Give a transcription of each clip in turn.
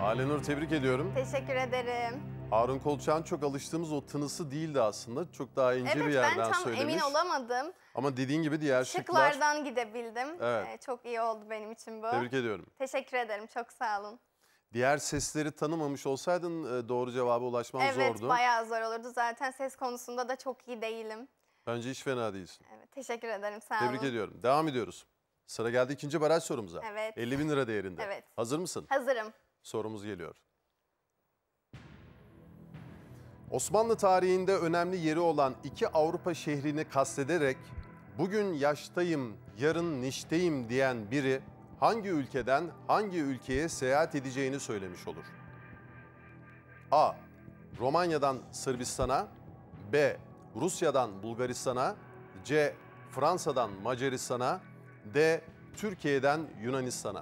Alenur, tebrik ediyorum. Teşekkür ederim. Harun Kolçak'ın çok alıştığımız o tınısı değildi aslında. Çok daha ince bir yerden ben tam söylemiş. emin olamadım. Ama dediğin gibi diğer Şıklardan gidebildim. Evet. Çok iyi oldu benim için bu. Tebrik ediyorum. Teşekkür ederim. Çok sağ olun. Diğer sesleri tanımamış olsaydın doğru cevaba ulaşman zordu. Evet, bayağı zor olurdu. Zaten ses konusunda da çok iyi değilim. Bence hiç fena değilsin. Evet, teşekkür ederim. Sağ olun. Tebrik ediyorum. Devam ediyoruz. Sıra geldi ikinci baraj sorumuza. Evet. 50.000 lira değerinde. Evet. Hazır mısın? Hazırım. Sorumuz geliyor. Osmanlı tarihinde önemli yeri olan 2 Avrupa şehrini kastederek bugün yaştayım, yarın nişteyim diyen biri hangi ülkeden hangi ülkeye seyahat edeceğini söylemiş olur? A. Romanya'dan Sırbistan'a, B. Rusya'dan Bulgaristan'a, C. Fransa'dan Macaristan'a, D. Türkiye'den Yunanistan'a.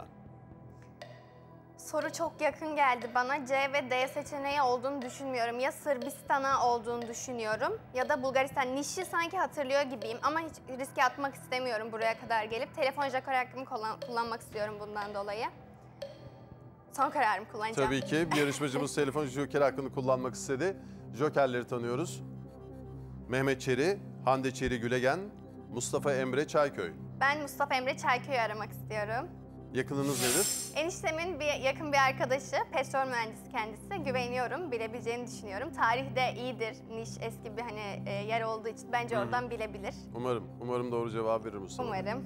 Soru çok yakın geldi bana. C ve D seçeneği olduğunu düşünmüyorum. Ya Sırbistan'a olduğunu düşünüyorum ya da Bulgaristan. Niş'i sanki hatırlıyor gibiyim ama hiç riske atmak istemiyorum buraya kadar gelip. Telefon joker hakkımı kullanmak istiyorum bundan dolayı. Son kararımı kullanacağım. Tabii ki bir yarışmacımız telefon joker hakkını kullanmak istedi. Jokerleri tanıyoruz. Mehmet Çeri, Hande Çeri Gülegen, Mustafa Emre Çayköy. Ben Mustafa Emre Çayköy'ü aramak istiyorum. Yakınınız nedir? Eniştemin yakın bir arkadaşı, petrol mühendisi kendisi. Güveniyorum, bilebileceğini düşünüyorum. Tarihte iyidir, niş, eski bir yer olduğu için bence oradan bilebilir. Umarım doğru cevap verir Mustafa. Umarım.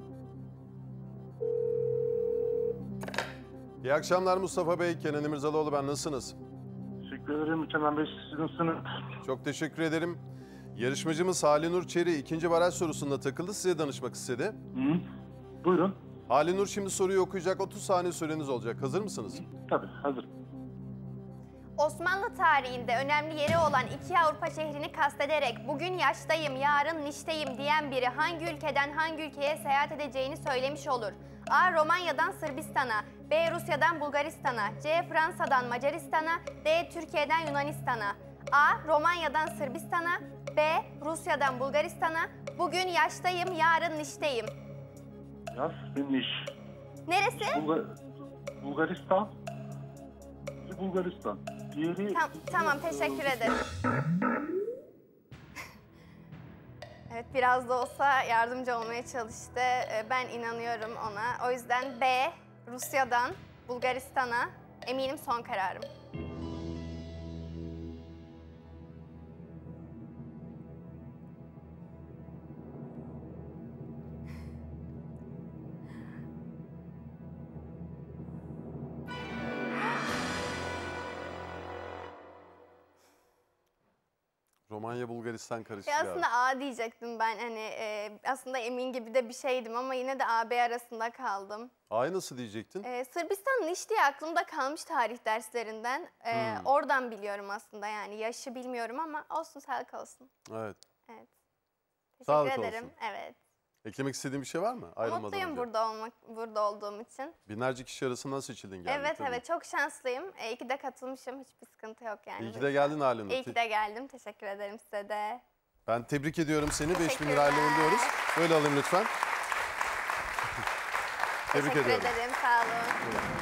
İyi akşamlar Mustafa Bey, Kenan İmirzalıoğlu ben, nasılsınız? Teşekkür ederim Kenan Bey, siz nasılsınız? Çok teşekkür ederim. Yarışmacımız Halinur Çeri ikinci baraj sorusunda takıldı, size danışmak istedi. Hı. Buyurun. Halinur şimdi soruyu okuyacak, 30 saniye süreniz olacak. Hazır mısınız? Tabii, hazır. Osmanlı tarihinde önemli yeri olan 2 Avrupa şehrini kastederek bugün yaştayım, yarın nişteyim diyen biri hangi ülkeden hangi ülkeye seyahat edeceğini söylemiş olur? A. Romanya'dan Sırbistan'a, B. Rusya'dan Bulgaristan'a, C. Fransa'dan Macaristan'a, D. Türkiye'den Yunanistan'a. A. Romanya'dan Sırbistan'a, B. Rusya'dan Bulgaristan'a, bugün yaştayım, yarın nişteyim. Yaz ve niş. Neresi? Bulgaristan. Bulgaristan. Diğeri... Tamam, teşekkür ederim. Evet, biraz da olsa yardımcı olmaya çalıştı. Ben inanıyorum ona. O yüzden B, Rusya'dan Bulgaristan'a, eminim son kararım. Romanya, Bulgaristan karışık. Aslında A diyecektim ben, aslında emin gibi de bir şeydim ama yine de A, B arasında kaldım. A'yı nasıl diyecektin? Sırbistan'ın iş diye aklımda kalmış tarih derslerinden. Oradan biliyorum aslında, yani yaşı bilmiyorum ama olsun, sağlık olsun. Evet. Evet. Sağlık Teşekkür ederim. olsun. Evet. Eklemek istediğin bir şey var mı? Mutluyum burada olduğum için. Binlerce kişi arasından seçildin geldin. Evet tabii. evet, çok şanslıyım. İyi ki de katılmışım. Hiçbir sıkıntı yok yani. İyi ki de geldin Halinur. İyi ki de geldim. Teşekkür ederim size de. Ben tebrik ediyorum seni. 5.000 Teşekkürler. lirayla uğurluyoruz. Böyle alayım lütfen. Tebrik Teşekkür ediyorum. ederim. Sağ olun.